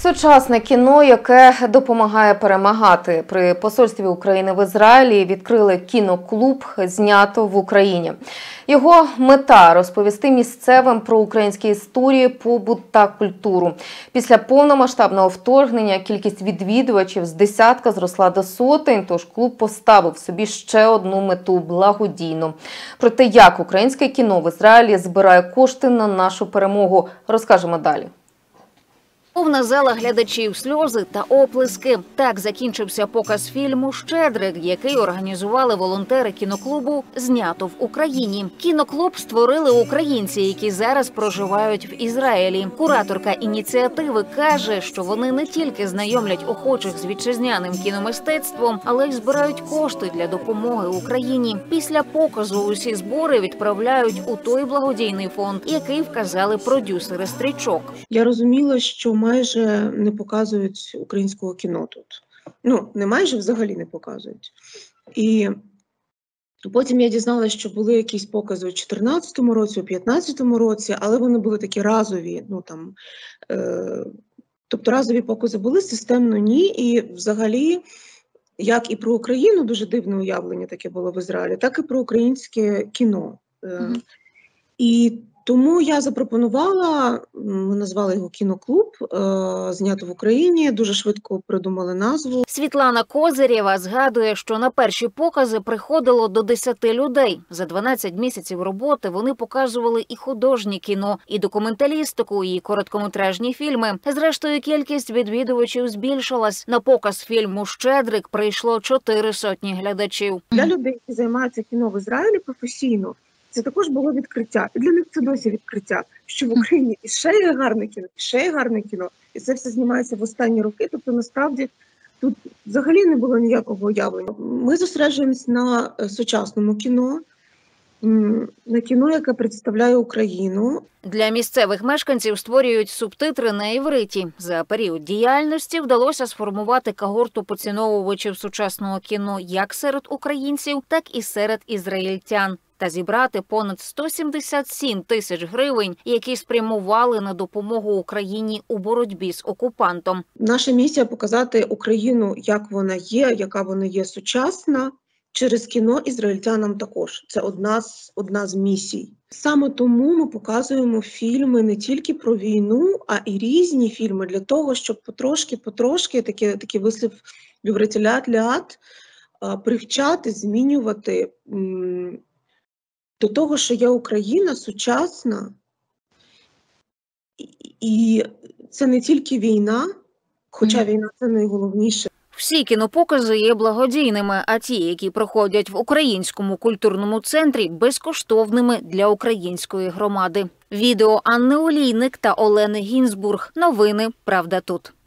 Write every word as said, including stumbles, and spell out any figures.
Сучасне кіно, яке допомагає перемагати. При посольстві України в Ізраїлі відкрили кіноклуб «Знято в Україні». Його мета – розповісти місцевим про українські історії, побут та культуру. Після повномасштабного вторгнення кількість відвідувачів з десятка зросла до сотень, тож клуб поставив собі ще одну мету – благодійну. Про те, як українське кіно в Ізраїлі збирає кошти на нашу перемогу, розкажемо далі. Повна зала глядачів, сльози та оплески. Так закінчився показ фільму «Щедрик», який організували волонтери кіноклубу «Знято в Україні». Кіноклуб створили українці, які зараз проживають в Ізраїлі. Кураторка ініціативи каже, що вони не тільки знайомлять охочих з вітчизняним кіномистецтвом, але й збирають кошти для допомоги Україні. Після показу усі збори відправляють у той благодійний фонд, який вказали продюсери стрічок. Я розуміла, що майже не показують українського кіно тут. Ну, не майже, взагалі не показують. І потім я дізналася, що були якісь покази у чотирнадцятому році, у п'ятнадцятому році, але вони були такі разові, ну там, е, тобто разові покази були, системно ні. І взагалі, як і про Україну, дуже дивне уявлення таке було в Ізраїлі, так і про українське кіно. Е, mm-hmm. І тому я запропонувала, ми назвали його «Кіноклуб», «Знято в Україні», дуже швидко придумали назву. Світлана Козирєва згадує, що на перші покази приходило до десяти людей. За дванадцять місяців роботи вони показували і художнє кіно, і документалістику, і короткометражні фільми. Зрештою, кількість відвідувачів збільшилась. На показ фільму «Щедрик» прийшло чотири сотні глядачів. Для людей, які займаються кіно в Ізраїлі професійно, це також було відкриття. І для них це досі відкриття, що в Україні і ще є гарне кіно, і ще є гарне кіно. І це все знімається в останні роки. Тобто, насправді, тут взагалі не було ніякого уявлення. Ми зосереджуємось на сучасному кіно, на кіно, яке представляє Україну. Для місцевих мешканців створюють субтитри на івриті. За період діяльності вдалося сформувати когорту поціновувачів сучасного кіно як серед українців, так і серед ізраїльтян. Та зібрати понад сто сімдесят сім тисяч гривень, які спрямували на допомогу Україні у боротьбі з окупантом. Наша місія – показати Україну, як вона є, яка вона є сучасна, через кіно ізраїльтянам також. Це одна з, одна з місій. Саме тому ми показуємо фільми не тільки про війну, а і різні фільми для того, щоб потрошки-потрошки, такий, такий вислів «вівретілят-лят», привчати, змінювати м- до того, що є Україна сучасна, і це не тільки війна, хоча війна – це найголовніше. Всі кінопокази є благодійними, а ті, які проходять в Українському культурному центрі, безкоштовними для української громади. Відео Анни Олійник та Олени Гінзбург. Новини «Правда тут».